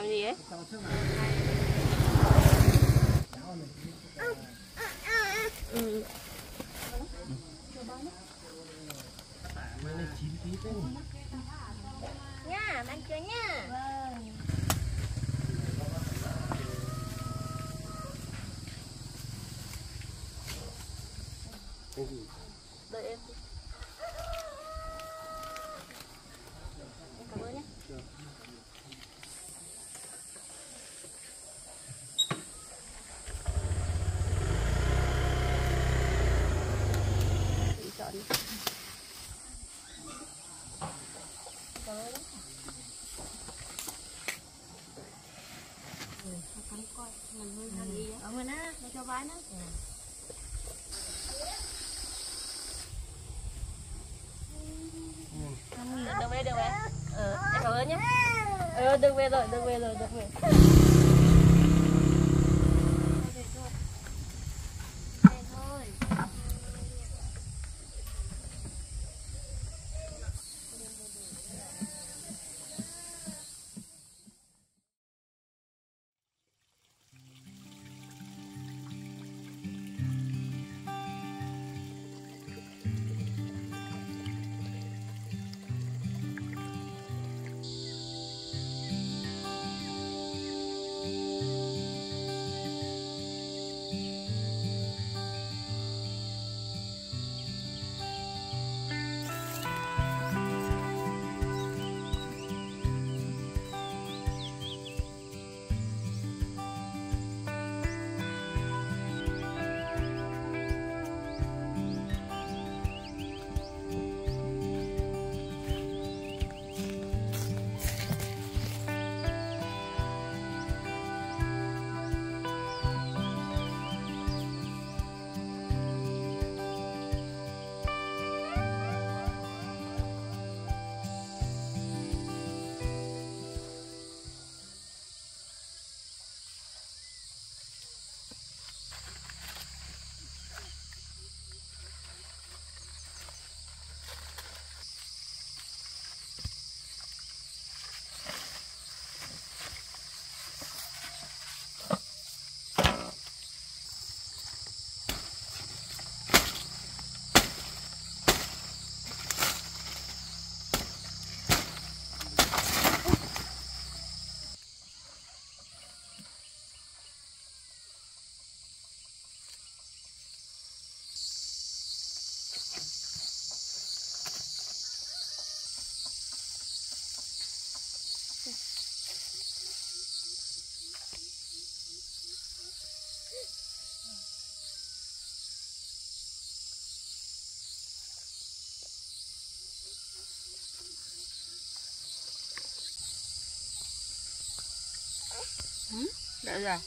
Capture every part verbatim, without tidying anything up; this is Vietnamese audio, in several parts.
gì ấy? Ừ. Nha, ăn chưa nha. Vâng. Đợi em. Em cảm ơn nhé. Chọn đi. Cảm ơn nhé. Ừ, cắn coi, mình hơi than gì á. Ở mình á, để cho bái nó. Ừ. Đừng về, đừng về. Ờ, em cảm ơn nhé. Ờ, đừng về rồi, đừng về rồi, đừng về. Về thôi. Về thôi. Ừ, đợi rồi.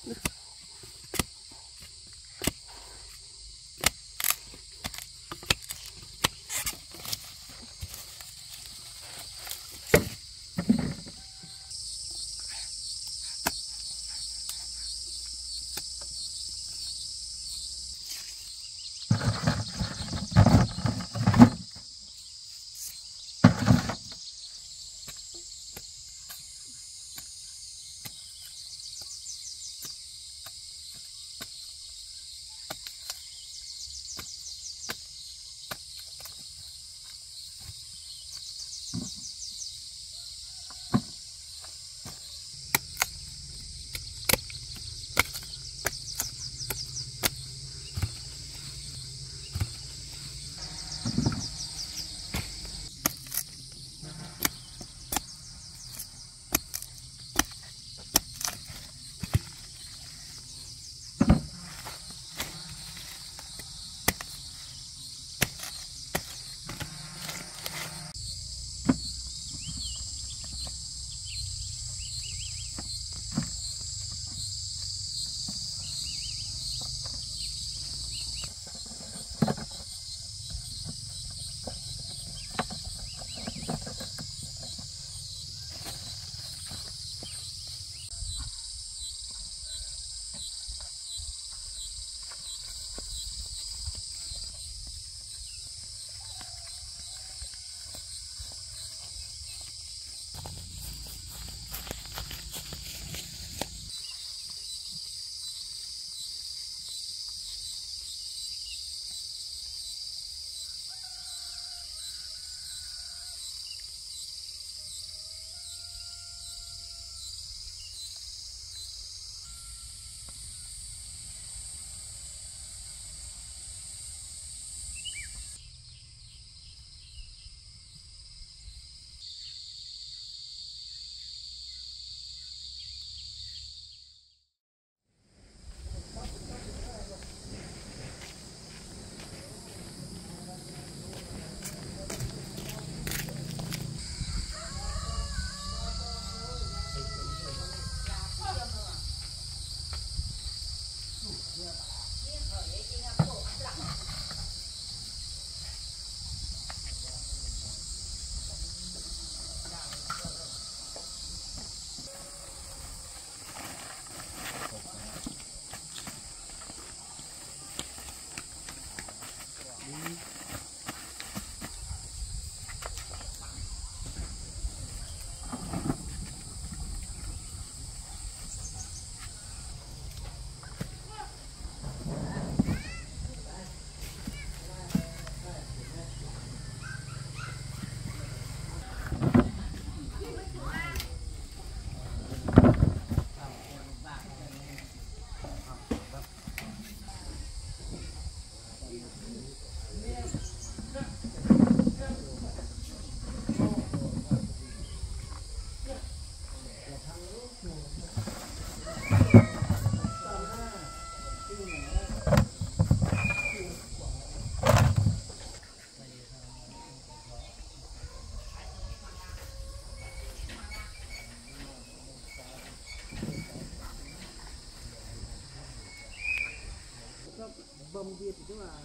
bông kia thì tức là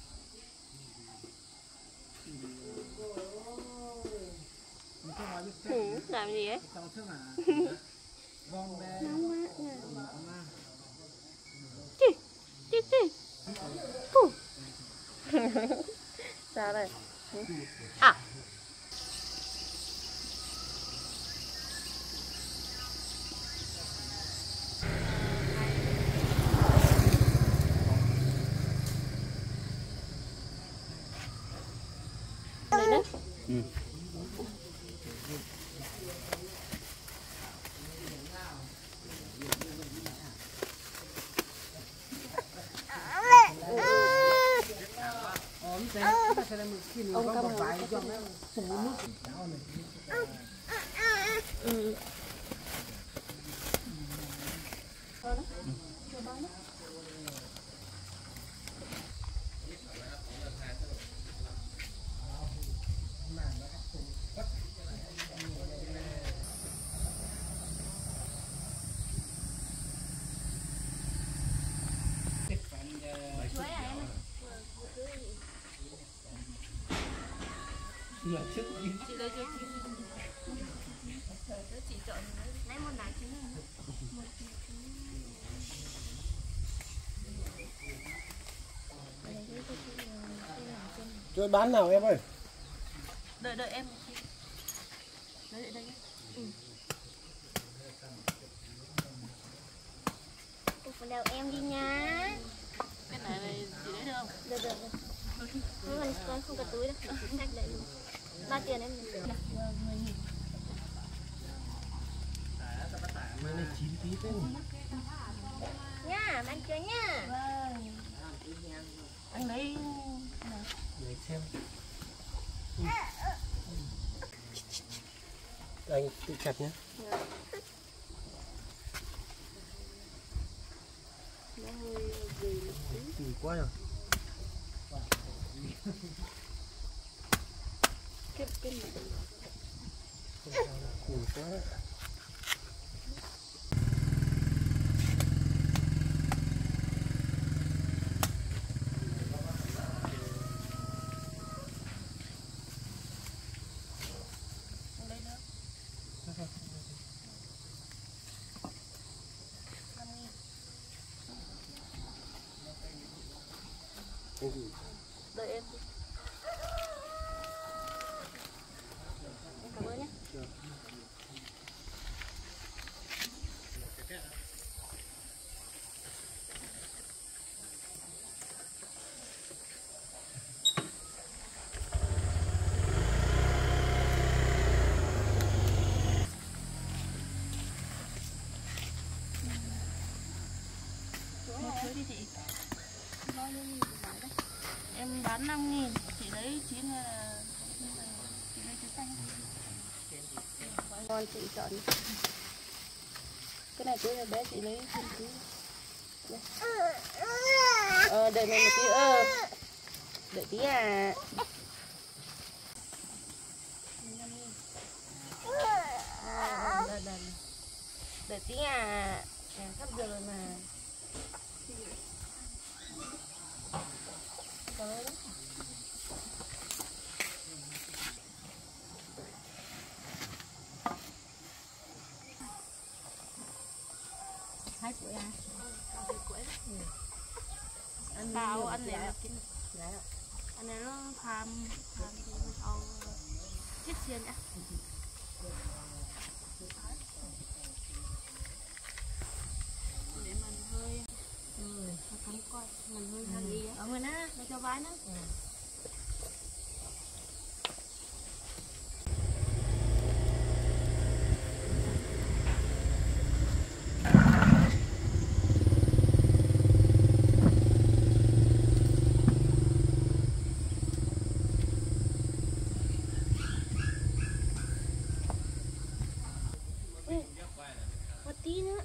ừ, làm gì ấy? Nóng quá. Chị, chị, chị. Phụ. Sao đây? À. Đây đấy. Ừ. Ông cầm vải cho nó phủ nước. Ừ. Giờ trước chị lấy cho chị. Chị chọn lấy một nải trứng này. Một trứng. Rồi bán nào em ơi? Đợi đợi em một tí. Đợi đợi đây nhé. Ừ. Cô đeo em đi nha. Cái này này chị lấy được không? Được được được. Không cần con không cần túi đâu, chị xách lại luôn. Bao tiền em được. mười nghìn. Mấy này chín tí thế nhỉ? Nha, ăn chưa nha. Vâng. Anh lấy để xem. Ừ. Anh tự chặt nhé. Nó hơi gì kỳ quá rồi. Cái cái này kỳ quá đấy. đợi em đi. Em cảm ơn nhé. Được. Đi chị. Bao nhiêu nghìn bán đấy? Em bán năm nghìn, chị lấy chín là chị lấy chín xanh. Ngon chị chọn. Cái này túi này bé chị lấy chín tí. Ờ đợi này một tí ơ. Đợi tí à. À đợi, đợi. Đợi tí à. À sắp giờ rồi mà. Hai củi à? Hai củi đó. Anh tao anh này là kín. Anh này nó tham tham thì mình ao chết xiên á. Để mình hơi ừ, cắm coi mình hơi than đi á. Ở mình á, để cho vái nó. Ừ. Một tí nữa.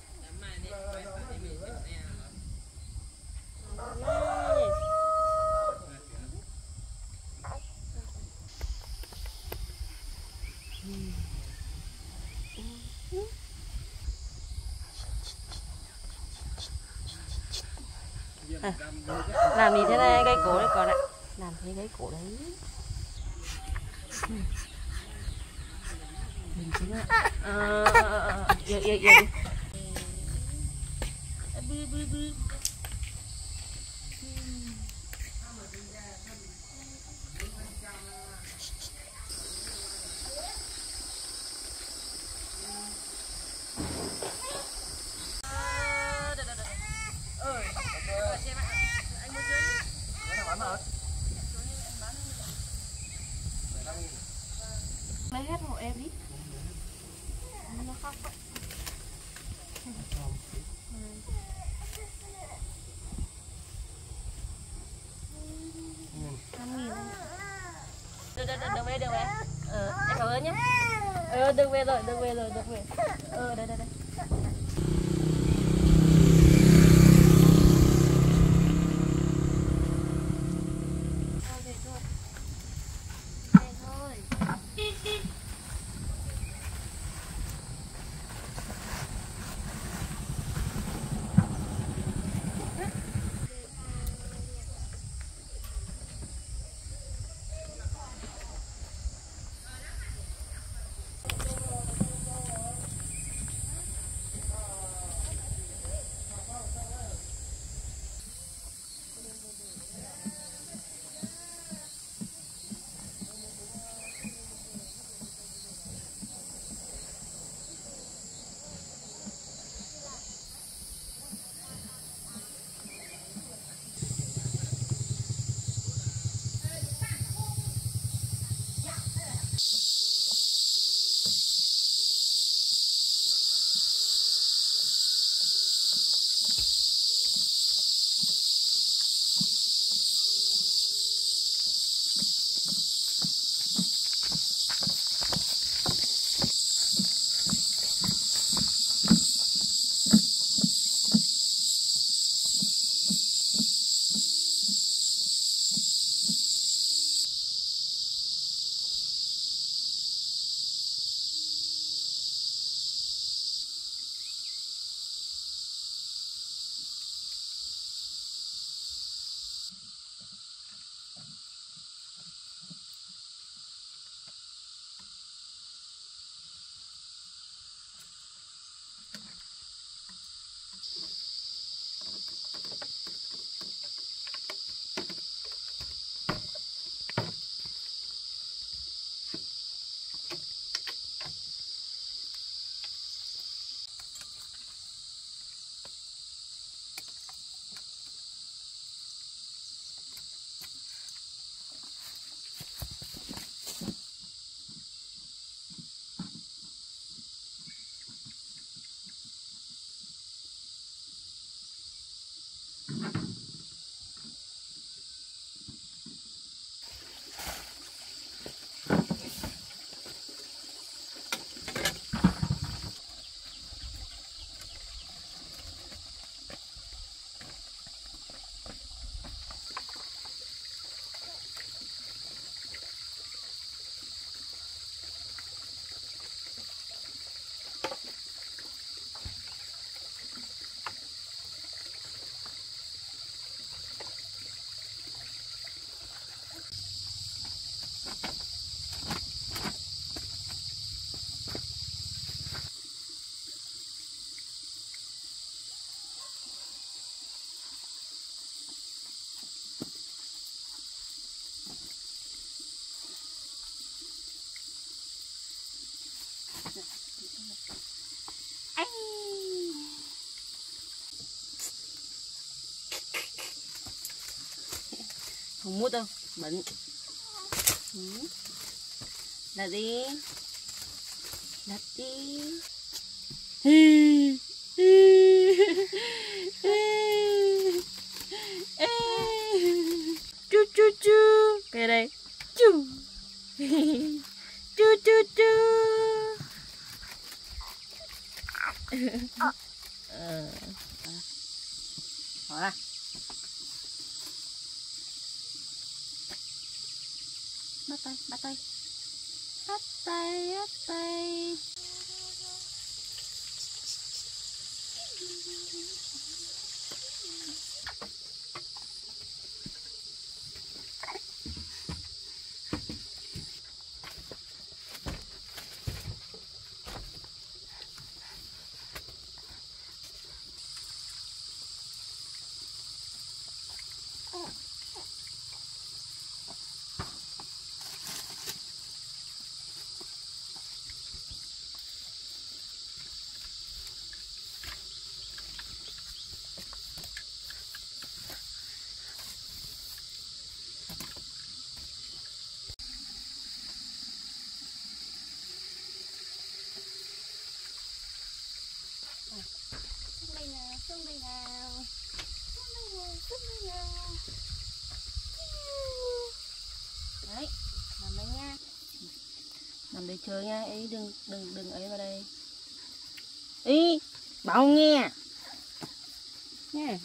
À, làm gì thế này gây cổ đấy còn ạ, làm thế gây cổ đấy. Bình tĩnh ạ. Ờ ờ ờ yên yên yên. Bư bư bư. Lấy hết hộ em đi. Nó khóc vậy. năm nghìn. Được, được, được về, được về. Ờ, em cảm ơn nhé. Ờ, được về rồi, được về rồi, được về. Ờ, đây, đây, đây. Không mút đâu, bẩn. Ừ. Đặt đi. Đặt đi. Chu chu chu. Cái đây. Chu. Chu chu chu. Ờ. Đó là. Bắt tay, bắt tay. Bắt tay, bắt tay. Xuống đây nào, xuống đây nào, xuống đây nào. Đấy, làm đây nha. Làm đây chơi nha, ý đừng đừng đừng ấy vào đây. Ý, bảo nghe. Nha.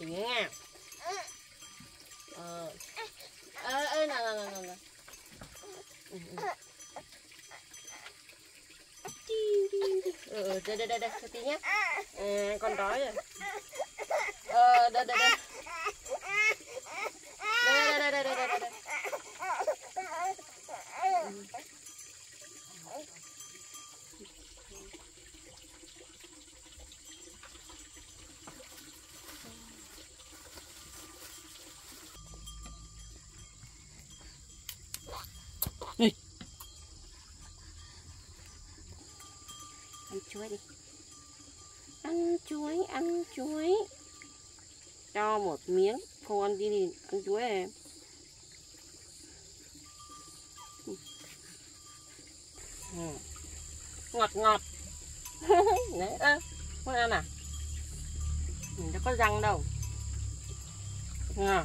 Thì nghe. Ờ. Ơ ơ nè nè nè nè. Ừ, ừ. Ừ, đây đây đây đây, tí nhé. À, con đói rồi. Ờ, đây đây đây. Đây đây đây đây đây đây đây. Này. Ăn chuối đi. Ăn chuối, ăn chuối. Cho một miếng, không ăn đi thì ăn chuối em. Ừ. Ngọt ngọt. Đấy, ơ, muốn ăn à? Mình đã có răng đâu. Ngà.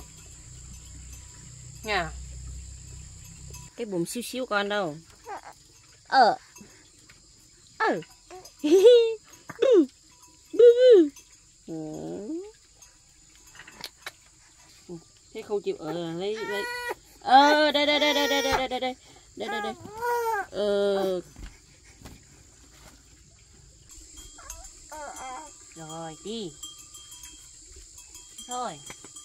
Ngà. Cái bùm xíu xíu con đâu. Ờ. Ờ. Bù. Bù bù. Ừ. Thế không chịu ở lấy lấy. Ờ đây đây đây đây đây đây đây đây đây đây đây đây. Ờ. Rồi đi. Thôi.